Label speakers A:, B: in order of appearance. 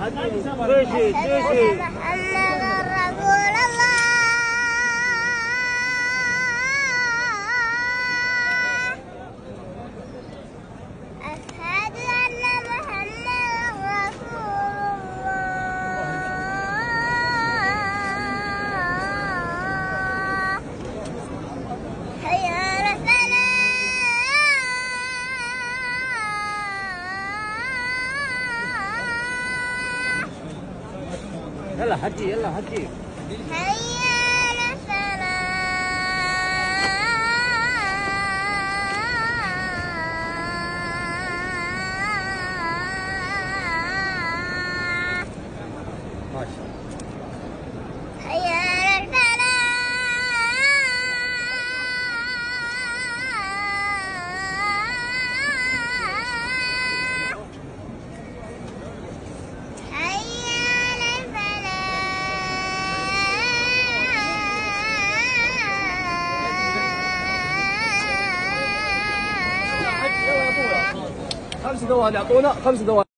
A: يلا حجي يلا حجي.
B: هيا للصلاة.
A: ما شاء الله.
B: هيا للفلاح.
A: خمس دوال يعطونا 5 دوال.